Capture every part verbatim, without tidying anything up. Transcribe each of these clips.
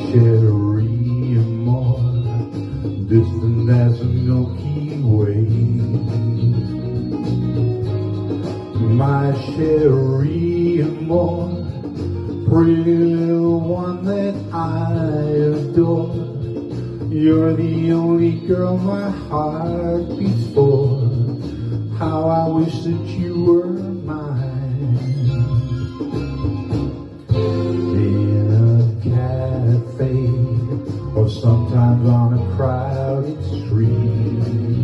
Cherie, Amour, distant as a Milky Way. My Cherie, Amour, pretty little one that I adore. You're the only girl my heart beats for. How I wish that you were mine. In a cafe, or sometimes on a crowded street,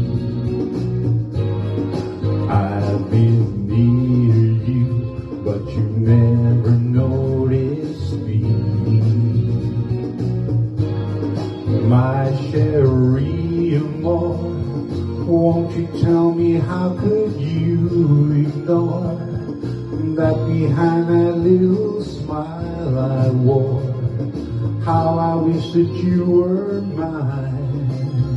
I've been near you, but you never noticed me. My Cherie, Amour, won't you tell me how could you ignore that behind that little smile I wore? How I wish that you were mine.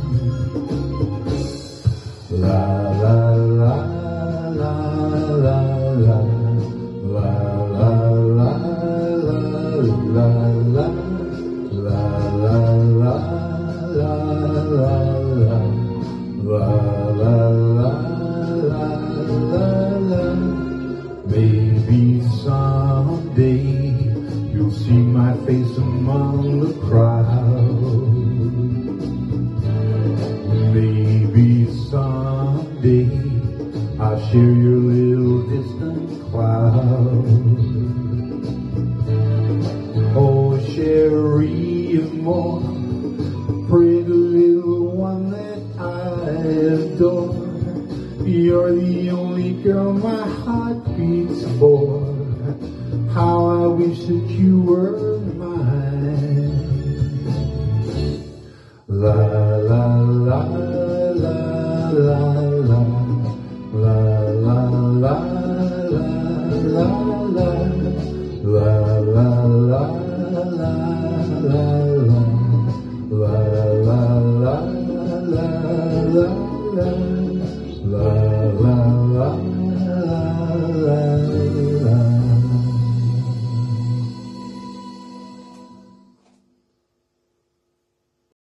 La la la la la la la la la la la la la la la. La la la la la la. Maybe someday you'll see my face among the crowd. Maybe someday I'll share your little distant cloud. Oh, Cherie, Amour, pretty little one that I adore. You're the only girl my heart